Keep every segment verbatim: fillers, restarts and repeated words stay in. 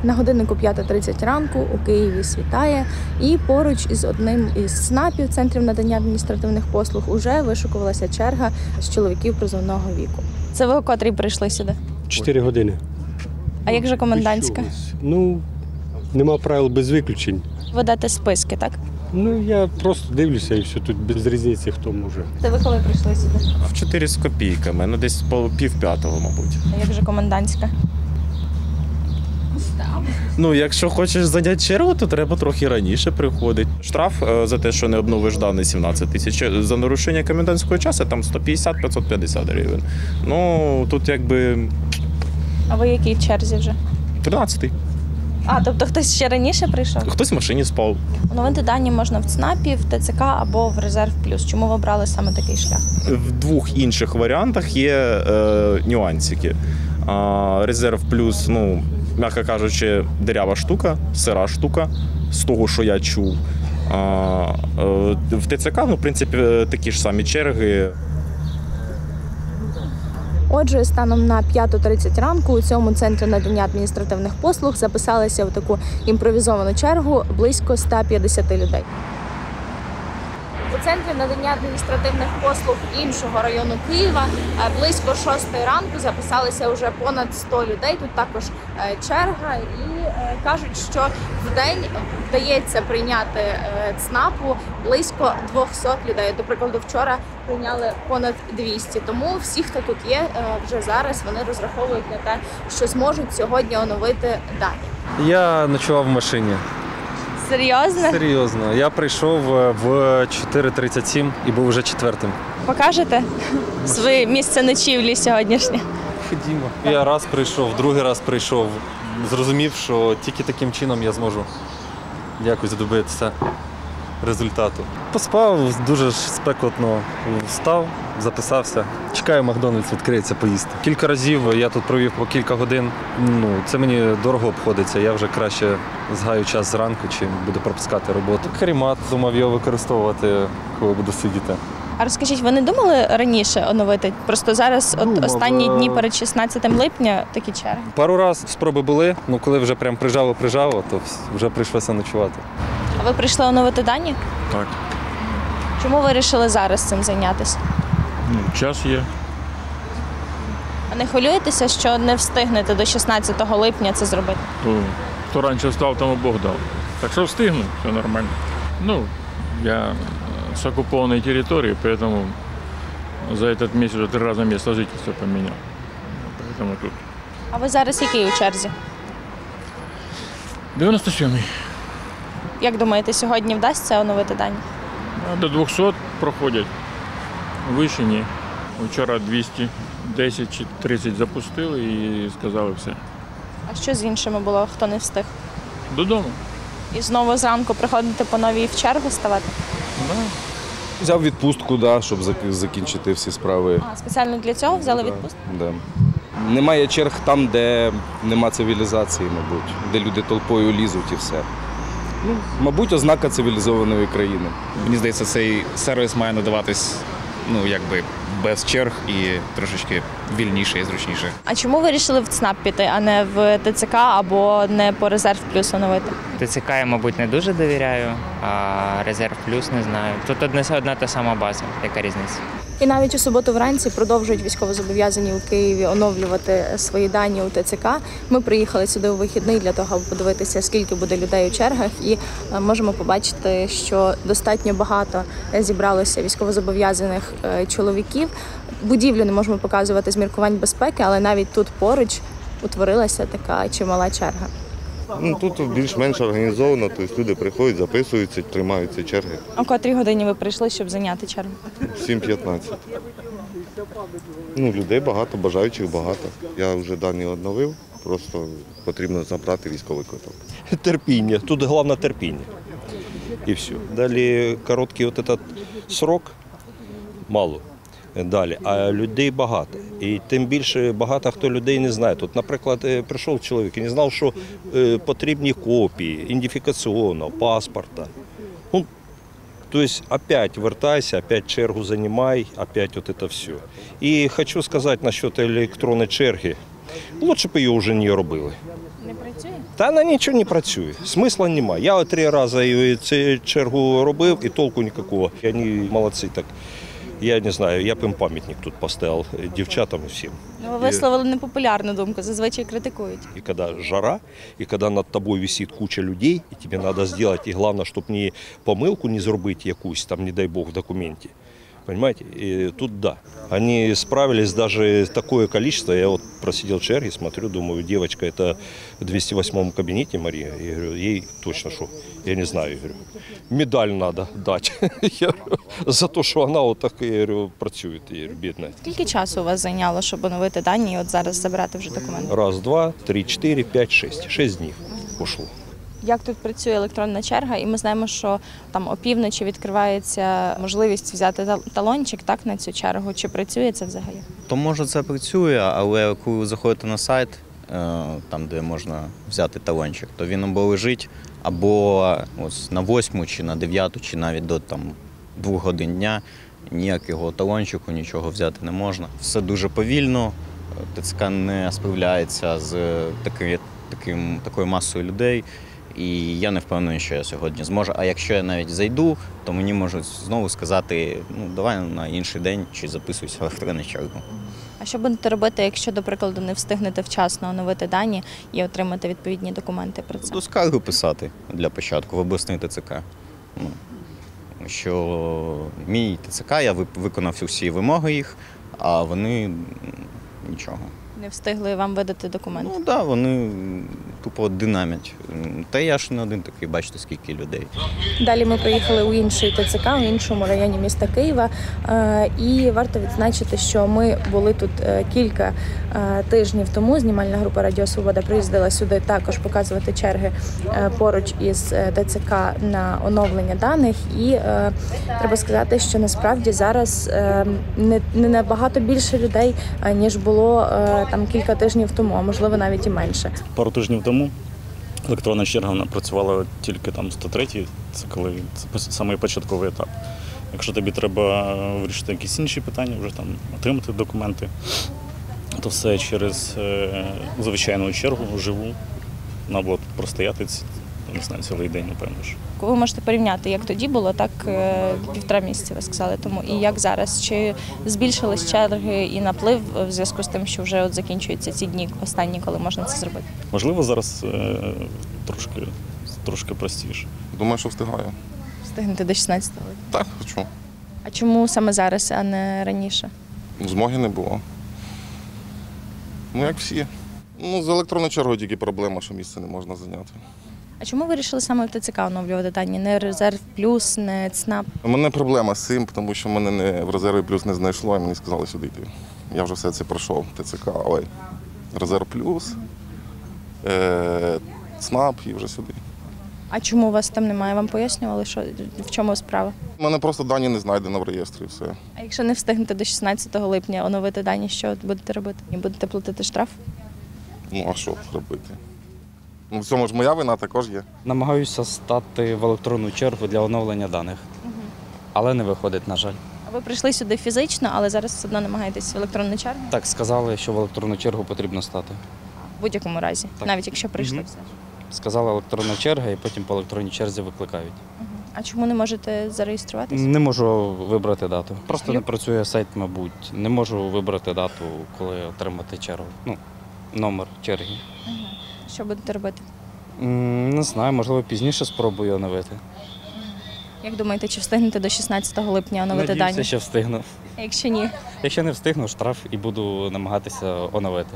На годиннику п'ята тридцять ранку у Києві світає, і поруч із одним із ЦНАПів, центрів надання адміністративних послуг, уже вишукувалася черга з чоловіків призовного віку. Це ви о котрій прийшли сюди? Чотири години. А як же комендантська? Ну, нема правил без виключень. Ведете списки, так? Ну, я просто дивлюся і все, тут без різниці, хто може. Це ви коли прийшли сюди? В чотири з копійками, ну десь пів п'ятого, мабуть. А як же комендантська? Ну, якщо хочеш зайняти чергу, то треба трохи раніше приходити. Штраф е, за те, що не обновиш дані, сімнадцять тисяч. За нарушення комендантського часу там сто п'ятдесят - п'ятсот п'ятдесят гривень. Ну, тут якби А ви якій черзі вже? тринадцятий. А, тобто хтось ще раніше прийшов? Хтось в машині спав. Оновити дані можна в ЦНАПі, в ТЦК або в Резерв Плюс. Чому ви обрали саме такий шлях? В двох інших варіантах є е, нюансики. А, Резерв Плюс, ну, м'яко кажучи, дирява штука, сира штука, з того, що я чув. А, е, в ТЦК, ну, в принципі, такі ж самі черги. Отже, станом на п'яту тридцять ранку у цьому центрі надання адміністративних послуг записалися в таку імпровізовану чергу близько ста п'ятдесят людей. У центрі надання адміністративних послуг іншого району Києва близько шостої ранку записалися вже понад сто людей. Тут також черга, і кажуть, що в день вдається прийняти ЦНАПу близько двохсот людей. До прикладу, вчора прийняли понад двісті. Тому всі, хто тут є, вже зараз вони розраховують на те, що зможуть сьогодні оновити дані. Я ночував в машині. Серйозно? Серйозно. Я прийшов в чотири тридцять сім і був вже четвертим. Покажете своє місце ночівлі сьогоднішнє? Ходімо. Я раз прийшов, другий раз прийшов. Зрозумів, що тільки таким чином я зможу якось добитися результату. Поспав, дуже ж спекотно встав, записався. Чекаю, Макдональдс відкриється поїсти. Кілька разів я тут провів по кілька годин. Ну, це мені дорого обходиться. Я вже краще згаю час зранку, чим буду пропускати роботу. Карімат, думав його використовувати, коли буду сидіти. А розкажіть, ви не думали раніше оновити? Просто зараз от Думав, останні е, дні перед шістнадцятим липня такі черги. Пару раз спроби були, ну коли вже прям прижало-прижало, то вже прийшлося ночувати. А ви прийшли оновити дані? Так. Чому ви вирішили зараз цим зайнятися? Ну, час є. А не хвилюєтеся, що не встигнете до шістнадцятого липня це зробити? То, хто раніше встав, тому Бог дав. Так що встигну, все нормально. Ну, я с оккупованной территории, поэтому за этот месяц уже три раза место жительства поменял. Поэтому тут. А ви зараз який у черзі? дев'яносто сьомий. Як думаєте, сьогодні вдасться оновити дані? А до двохсот проходять. Вище ні. Вчора двісті десять чи тридцять запустили і сказали все. А що з іншими було, хто не встиг? Додому. І знову зранку приходити по новій в чергу ставати? Да. Взяв відпустку, да, щоб закінчити всі справи. А, спеціально для цього взяли відпустку? Да. Немає черг там, де нема цивілізації, мабуть, де люди толпою лізуть і все. Ну, мабуть, ознака цивілізованої країни. Мені здається, цей сервіс має надаватись, ну, якби без черг і трошечки вільніше і зручніше. А чому ви вирішили в ЦНАП піти, а не в ТЦК або не по Резерв Плюс оновити? ТЦК я, мабуть, не дуже довіряю, а Резерв Плюс не знаю. Тут одна, одна та сама база, яка різниця. І навіть у суботу вранці продовжують військовозобов'язані у Києві оновлювати свої дані у ТЦК. Ми приїхали сюди у вихідний для того, аби подивитися, скільки буде людей у чергах, і можемо побачити, що достатньо багато зібралося військовозобов'язаних чоловіків. Будівлю не можемо показувати з міркувань безпеки, але навіть тут поруч утворилася така чимала черга. Ну, тут більш-менш організовано, тобто люди приходять, записуються, тримаються черги. А в котрій годині ви прийшли, щоб зайняти чергу? сім п'ятнадцять. Ну, людей багато, бажаючих багато. Я вже дані оновив, просто потрібно забрати військовий квиток. Терпіння, тут головне терпіння. І все. Далі короткий от этот срок, мало. Далі, а людей багато. І тим більше багато хто людей не знає. Тут, наприклад, прийшов чоловік і не знав, що е, потрібні копії, ідентифікаційного, паспорта. Ну, тобто, опять вертайся, опять чергу займай, опять от це все. І хочу сказати насчет електронної черги. Лучше б її вже не робили. Не працює? Та вона нічого не працює, смисла немає. Я три рази цю чергу робив і толку ніякого. Вони молодці так. Я не знаю, я б їм пам'ятник тут поставив дівчатам і всім. Ну, ви висловили непопулярну думку, зазвичай критикують. И когда жара, и когда над тобой висит куча людей, и тебе надо сделать, и главное, чтобы не помилку не зробити якусь, там, не дай бог, в документе. Понимаете? И тут да. Они справились даже такое количество. Я вот просидел в черге, смотрю, думаю, девочка, это в двести восьмом кабинете Мария. Я говорю, ей точно что? Я не знаю, я говорю, медаль надо дать. Я говорю, за то, що вона вот так, я говорю, працює, я говорю, бідна. Скільки часу у вас зайняло, щоб оновити дані і от зараз забирати вже документи? Раз, два, три, чотири, п'ять, шість. Шість днів пішло. Як тут працює електронна черга, і ми знаємо, що там опівночі відкривається можливість взяти тал- талончик так, на цю чергу. Чи працює це взагалі? То може це працює, але коли ви заходите на сайт, е, там де можна взяти талончик, то він або лежить, або ось на восьму, чи на дев'яту, чи навіть до там двох годин дня ніякого талончику, нічого взяти не можна. Все дуже повільно, ТЦК не справляється з таки, таким, такою масою людей. І я не впевнений, що я сьогодні зможу. А якщо я навіть зайду, то мені можуть знову сказати, ну давай на інший день чи записуйся в електронну чергу. А що будете робити, якщо, до прикладу, не встигнете вчасно оновити дані і отримати відповідні документи про це? Буду скаргу писати для початку в обласний ТЦК. Ну, що мій ТЦК, я виконав усі вимоги їх, а вони нічого. Не встигли вам видати документи? Ну так, да, вони тупо динамять. Та я ж не один такий, бачите, скільки людей. Далі ми приїхали у інший ТЦК, у іншому районі міста Києва. Е, І варто відзначити, що ми були тут е, кілька е, тижнів тому. Знімальна група Радіо Свобода приїздила сюди також показувати черги е, поруч із е, ТЦК на оновлення даних. І е, треба сказати, що насправді зараз е, не, не набагато більше людей, е, ніж було е, там кілька тижнів тому, а можливо навіть і менше. Пару тижнів тому електронна черга вона працювала тільки там сто третій, це коли це самий початковий етап. Якщо тобі треба вирішити якісь інші питання, вже там отримати документи, то все через е, звичайну чергу, живу, треба було простояти, не знаю, цілий день, напевно ж. Ви можете порівняти, як тоді було, так е, півтора місяці, ви сказали тому, і як зараз? Чи збільшились черги і наплив в зв'язку з тим, що вже от закінчуються ці дні останні, коли можна це зробити? Можливо, зараз е, трошки, трошки простіше. Думаю, що встигаю. Встигнути до шістнадцятого? Так, хочу. А чому саме зараз, а не раніше? Змоги не було. Ну, як всі. Ну, з електронною чергою тільки проблема, що місце не можна зайняти. А чому ви вирішили саме в ТЦК оновлювати дані? Не Резерв Плюс, не ЦНАП? У мене проблема з цим, тому що мене не в резерві плюс не знайшло, і мені сказали сюди йти. Я вже все це пройшов, ТЦК, але резерв плюс, е- ЦНАП і вже сюди. А чому у вас там немає? Вам пояснювали, що в чому справа? У мене просто дані не знайдено в реєстрі і все. А якщо не встигнете до шістнадцятого липня оновити дані, що будете робити? І будете платити штраф? Ну, а що робити? Ну, в цьому ж моя вина також є. Намагаюся стати в електронну чергу для оновлення даних, Угу. але не виходить, на жаль. А ви прийшли сюди фізично, але зараз все одно намагаєтесь в електронну чергу? Так, сказали, що в електронну чергу потрібно стати. В будь-якому разі, Так. навіть якщо прийшли Мгм. все. Сказала електронна черга і потім по електронній черзі викликають. А чому не можете зареєструватися? Не можу вибрати дату. Просто Шлюб? не працює сайт, мабуть. Не можу вибрати дату, коли отримати чергу. Ну, номер черги. Що будете робити? М, Не знаю, можливо, пізніше спробую оновити. Як думаєте, чи встигнете до шістнадцятого липня оновити Надіюся, дані? що встигну. А якщо ні? Якщо не встигну, штраф і буду намагатися оновити.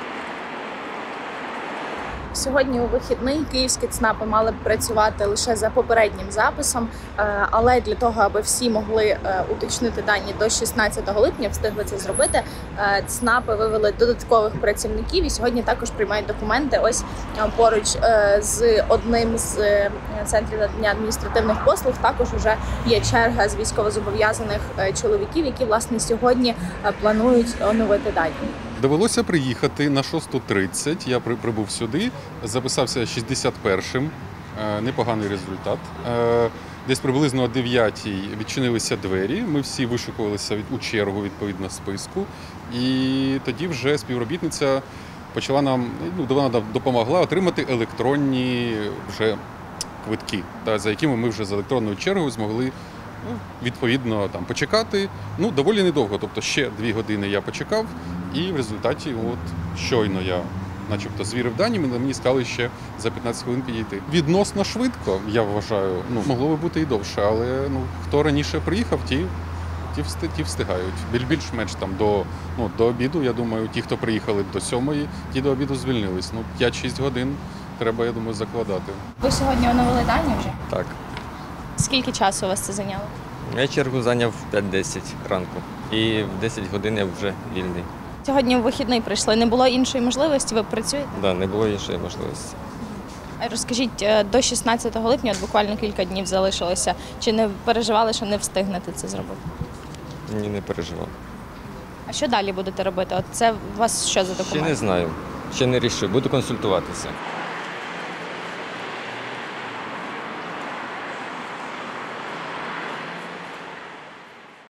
Сьогодні у вихідний київські ЦНАПи мали б працювати лише за попереднім записом, е, але для того, аби всі могли е, уточнити дані до шістнадцятого липня, встигли це зробити, е, ЦНАПи вивели додаткових працівників і сьогодні також приймають документи. Ось е, поруч е, з одним з е, центрів надання адміністративних послуг також вже є черга з військовозобов'язаних е, чоловіків, які власне сьогодні е, планують оновити дані. Довелося приїхати на шосту тридцять, я при- прибув сюди, записався шістдесят першим, е, непоганий результат. Е, Десь приблизно о дев'ятій відчинилися двері, ми всі вишукувалися від- у чергу відповідно списку, і тоді вже співробітниця почала нам, ну, вона нам допомогла отримати електронні вже квитки, та, за якими ми вже з електронною чергою змогли ну, відповідно там, почекати. Ну, доволі недовго, тобто ще дві години я почекав, і в результаті от, щойно я начебто звірив дані, мені сказали ще за п'ятнадцять хвилин підійти. Відносно швидко, я вважаю, ну, могло би бути і довше, але ну, хто раніше приїхав, ті, ті, всти, ті встигають. Більш-менш там до, ну, до обіду, я думаю, ті, хто приїхали до сьомої, ті до обіду звільнились. Ну, п'ять-шість годин треба, я думаю, закладати. Ви сьогодні оновили дані вже? Так. Скільки часу у вас це зайняло? Я чергу зайняв в п'ять-десять ранку. І в десять годин я вже вільний. Сьогодні в вихідний прийшли. Не було іншої можливості, ви працюєте? Так, да, не було іншої можливості. А розкажіть, до шістнадцятого липня, от буквально кілька днів залишилося. Чи не переживали, що не встигнете це зробити? Ні, не переживав. А що далі будете робити? От це у вас що за документ? Ще не знаю. Ще не рішив. Буду консультуватися.